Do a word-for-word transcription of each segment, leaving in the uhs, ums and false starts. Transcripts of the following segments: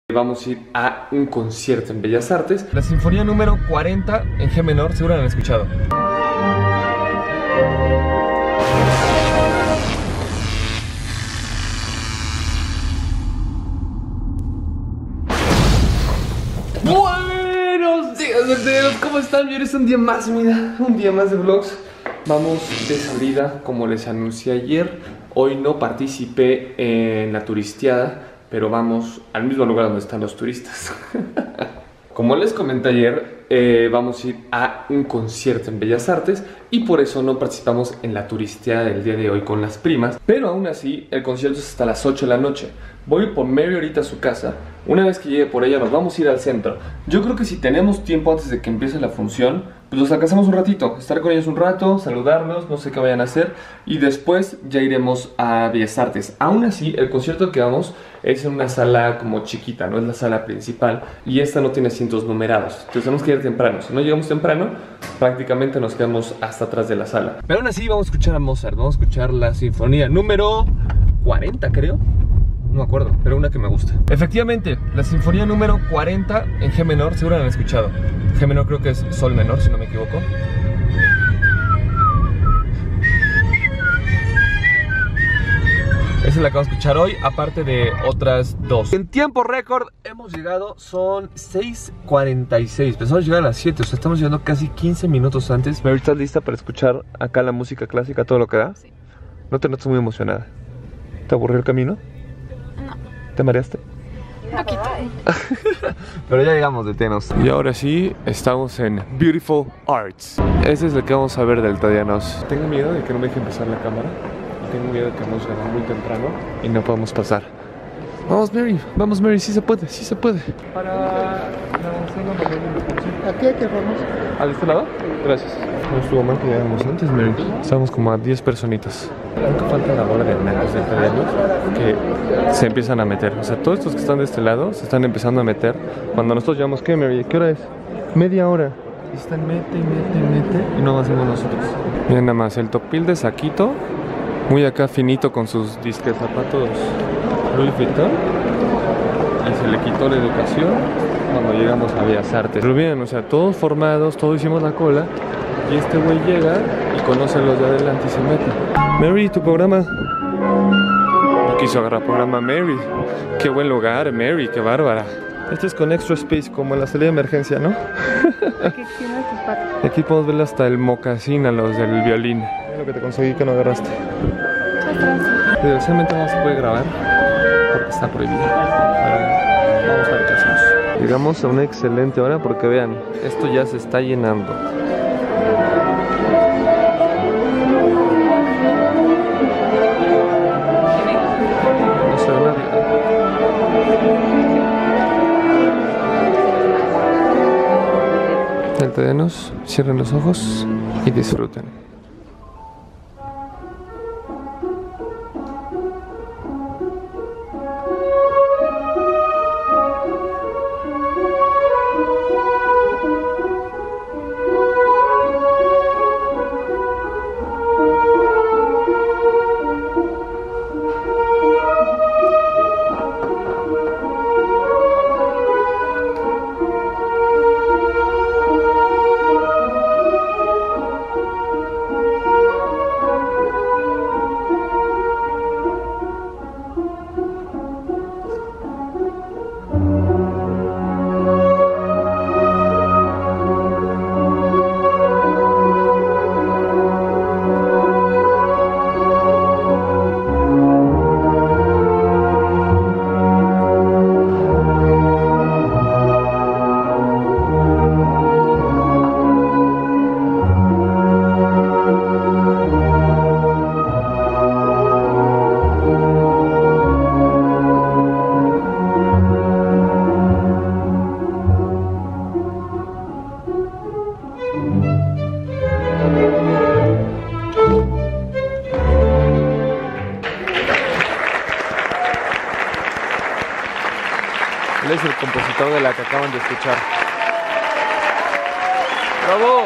Vamos a ir a un concierto en Bellas Artes. La sinfonía número cuarenta en G menor, seguro la han escuchado. Buenos días, verdaderos, ¿cómo están? Bien, es un día más, mira, un día más de vlogs. Vamos de salida, como les anuncié ayer. Hoy no participé en la turisteada, pero vamos al mismo lugar donde están los turistas. Como les comenté ayer, eh, vamos a ir a un concierto en Bellas Artes y por eso no participamos en la turisteada del día de hoy con las primas. Pero aún así, el concierto es hasta las ocho de la noche. Voy por Mary ahorita a su casa. Una vez que llegue por ella nos vamos a ir al centro. Yo creo que si tenemos tiempo antes de que empiece la función, pues los alcanzamos un ratito, estar con ellos un rato, saludarnos, no sé qué vayan a hacer. Y después ya iremos a Bellas Artes. Aún así, el concierto al que vamos es en una sala como chiquita, no es la sala principal. Y esta no tiene asientos numerados, entonces tenemos que ir temprano. Si no llegamos temprano, prácticamente nos quedamos hasta atrás de la sala. Pero aún así vamos a escuchar a Mozart, vamos a escuchar la sinfonía número cuarenta, creo. No me acuerdo, pero una que me gusta. Efectivamente, la sinfonía número cuarenta en G menor, seguro la han escuchado. G menor creo que es sol menor, si no me equivoco. Esa es la que vamos a escuchar hoy, aparte de otras dos. En tiempo récord hemos llegado, son seis cuarenta y seis. Pensamos llegar a las siete, o sea, estamos llegando casi quince minutos antes. Mary, ¿estás lista para escuchar acá la música clásica, todo lo que da? Sí. ¿No te notas muy emocionada? ¿Te aburrió el camino? ¿Te mareaste? Un poquito. Pero ya llegamos, detenos. Y ahora sí, estamos en Beautiful Arts. Ese es el que vamos a ver del Tadianos. Tengo miedo de que no me deje empezar la cámara. Tengo miedo de que vamos a llegar muy temprano y no podamos pasar. Vamos, Mary, vamos, Mary, sí se puede, sí se puede. Para la ¿a qué te vamos? ¿A este lado? Gracias. No estuvo mal que llegáramos antes, Mary. Estábamos como a diez personitas. Nunca falta la bola de nacos de Tadianos que se empiezan a meter. O sea, todos estos que están de este lado se están empezando a meter. Cuando nosotros llegamos, ¿qué, Mary? ¿Qué hora es? Media hora. Y están mete y mete y mete y no hacemos nosotros. Miren nada más, el topil de Saquito. Muy acá finito con sus disques zapatos Louis Vuitton. Y se le quitó la educación cuando llegamos a Bellas Artes. Pero bien, o sea, todos formados, todos hicimos la cola. Y este güey llega y conoce a los de adelante y se mete. Mary, tu programa. No quiso agarrar programa Mary. Qué buen lugar, Mary, qué bárbara. Este es con extra space, como en la salida de emergencia, ¿no? Aquí tiene tus patas. Aquí podemos ver hasta el mocasín a los del violín. Lo que te conseguí que no agarraste. Desgraciadamente no se puede grabar porque está prohibido. Pero vamos a ver qué hacemos. Llegamos a una excelente hora porque vean, esto ya se está llenando. No se ve nadie. Saltedenos, cierren los ojos y disfruten. Él es el compositor de la que acaban de escuchar. ¡Bravo!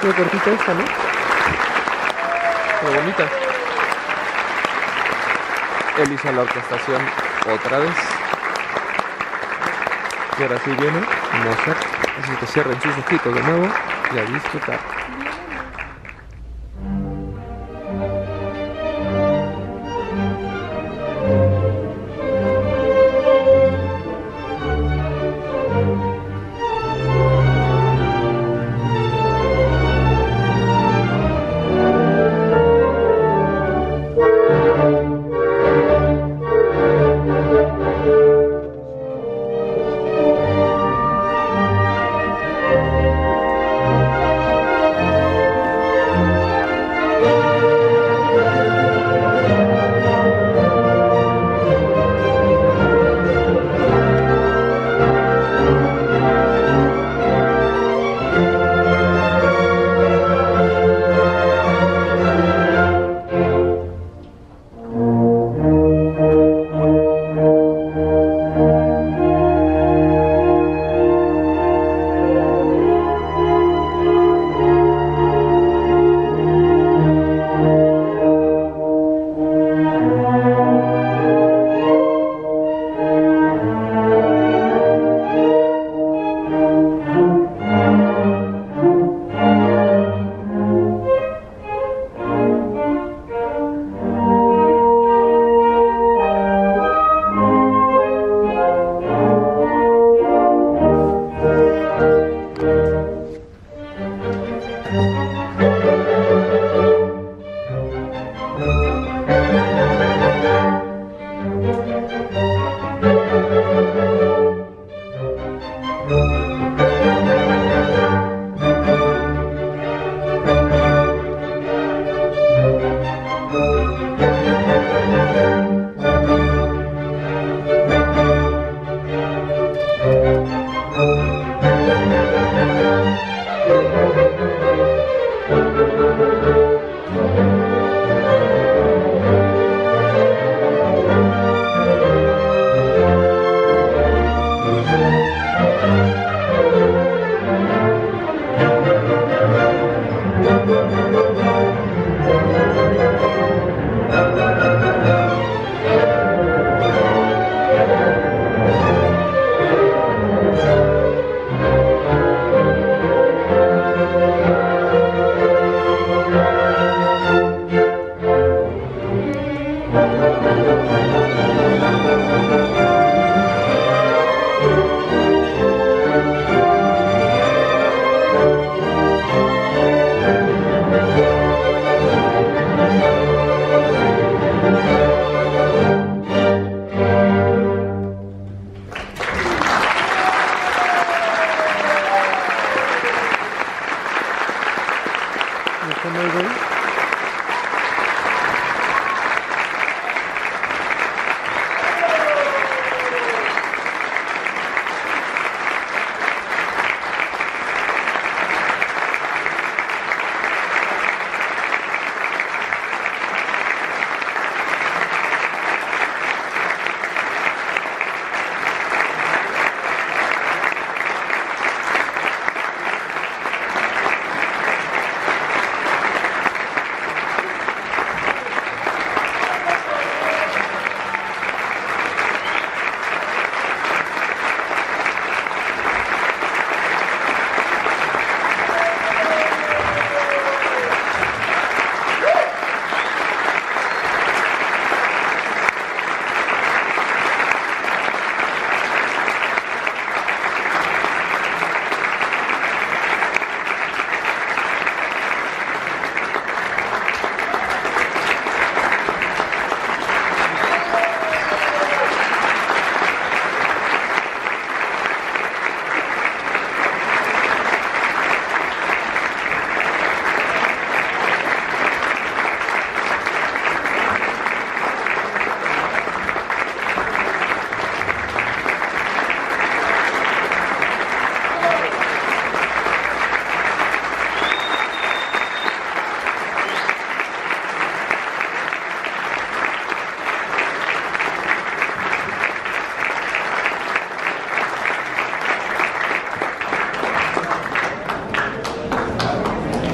Qué cortita esta, ¿no? Pero bonita. Él hizo la orquestación otra vez. Y ahora sí viene Mozart. Así que cierren sus ojitos de nuevo y a disfrutar.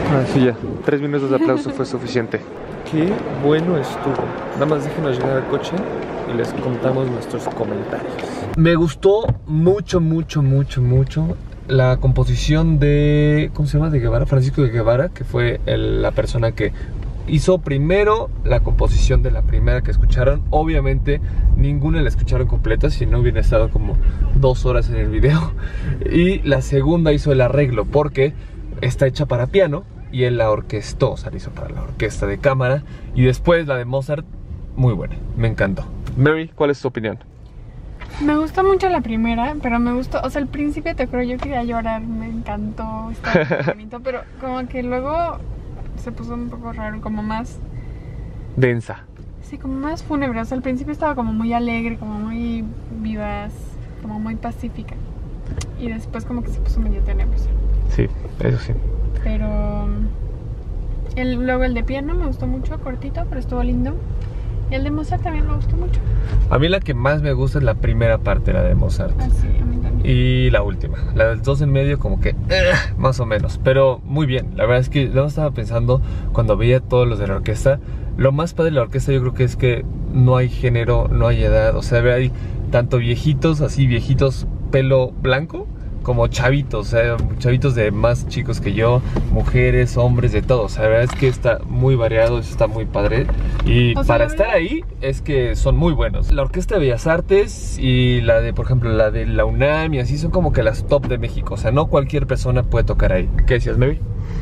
Ah, sí, ya. Tres minutos de aplauso fue suficiente. Qué bueno estuvo. Nada más déjenos llegar al coche y les contamos nuestros comentarios. Me gustó mucho, mucho, mucho, mucho la composición de... ¿Cómo se llama? De Guevara, Francisco de Guevara, que fue el, la persona que hizo primero la composición de la primera que escucharon. Obviamente ninguna la escucharon completa, si no hubiera estado como dos horas en el video. Y la segunda hizo el arreglo, porque está hecha para piano y él la orquestó, o sea, la hizo para la orquesta de cámara. Y después la de Mozart, muy buena, me encantó. Mary, ¿cuál es tu opinión? Me gustó mucho la primera, pero me gustó, o sea, al principio te juro, yo quería llorar, me encantó, estaba muy bonito, pero como que luego se puso un poco raro, como más... Densa. Sí, como más fúnebre, o sea, al principio estaba como muy alegre, como muy vivaz, como muy pacífica. Y después como que se puso medio tenebrosa. Sí, eso sí. Pero... El, luego el de piano me gustó mucho, cortito, pero estuvo lindo. Y el de Mozart también me gustó mucho. A mí la que más me gusta es la primera parte, la de Mozart. Ah, sí, a mí también. Y la última, la del dos en medio como que eh, más o menos, pero muy bien. La verdad es que luego estaba pensando cuando veía todos los de la orquesta. Lo más padre de la orquesta yo creo que es que no hay género, no hay edad. O sea, hay tanto viejitos, así viejitos pelo blanco, como chavitos, o sea, chavitos de más chicos que yo, mujeres, hombres, de todo. O sea, la verdad es que está muy variado, eso está muy padre. Y o sea, para estar ahí es que son muy buenos. La Orquesta de Bellas Artes y la de, por ejemplo, la de la UNAM y así son como que las top de México. O sea, no cualquier persona puede tocar ahí. ¿Qué decías, Mary?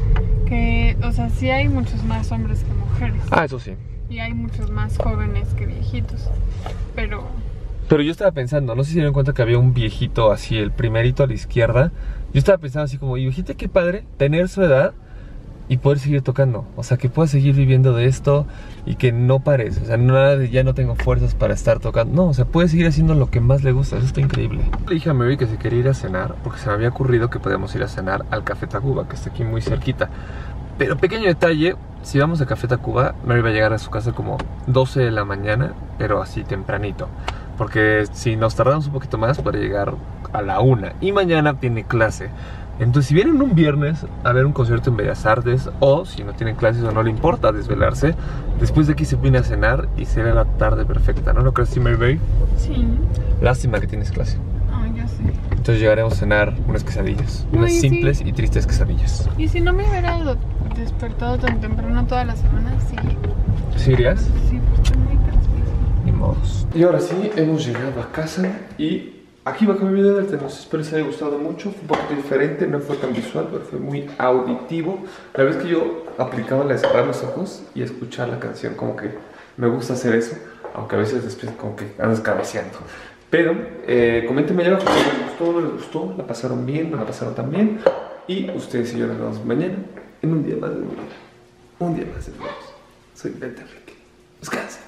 Que, o sea, sí hay muchos más hombres que mujeres. Ah, eso sí. Y hay muchos más jóvenes que viejitos. Pero... Pero yo estaba pensando, no sé si se dieron cuenta que había un viejito así, el primerito a la izquierda. Yo estaba pensando así como, y fíjate qué padre tener su edad y poder seguir tocando. O sea, que puedas seguir viviendo de esto y que no pares. O sea, nada de ya no tengo fuerzas para estar tocando. No, o sea, puedes seguir haciendo lo que más le gusta. Eso está increíble. Le dije a Mary que se quería ir a cenar porque se me había ocurrido que podíamos ir a cenar al Café Tacuba, que está aquí muy cerquita. Pero pequeño detalle, si vamos a Café Tacuba, Mary va a llegar a su casa como doce de la mañana, pero así tempranito. Porque si nos tardamos un poquito más, puede llegar a la una. Y mañana tiene clase. Entonces, si vienen un viernes a ver un concierto en Bellas Artes, o si no tienen clases o no le importa desvelarse, después de aquí se viene a cenar y será la tarde perfecta, ¿no? ¿No crees, sí, Mary Bay? Sí. Lástima que tienes clase. Ah, ya sé. Entonces llegaremos a cenar unas quesadillas. No, unas y simples sí. y tristes quesadillas. Y si no me hubiera despertado tan temprano toda la semana, sí. ¿Sí irías? Sí, pues estoy muy cansada. Ni modos. Y ahora sí, hemos llegado a casa y aquí va a acabar mi video de Alternos. Espero les haya gustado mucho. Fue un poquito diferente, no fue tan visual, pero fue muy auditivo. La verdad es que yo aplicaba la de cerrar los ojos y escuchar la canción, como que me gusta hacer eso, aunque a veces después como que andas cabeceando. Pero eh, coméntenme ya abajo si les gustó o no les gustó, la pasaron bien, no la pasaron tan bien. Y ustedes y yo nos vemos mañana en un día más de video. Un día más de vlogs. Soy Vente Enrique. Descansen.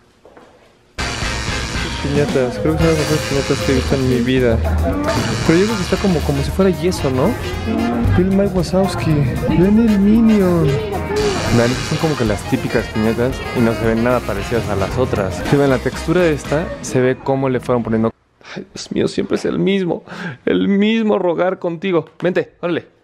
Piñatas, creo que son las mejores piñatas que he visto en mi vida. Pero yo creo que está como, como si fuera yeso, ¿no? Bill Mike Wazowski, ven el Minion. Vean, son como que las típicas piñatas y no se ven nada parecidas a las otras. Si ven la textura de esta, se ve cómo le fueron poniendo. Ay, Dios mío, siempre es el mismo, el mismo rogar contigo. Vente, órale.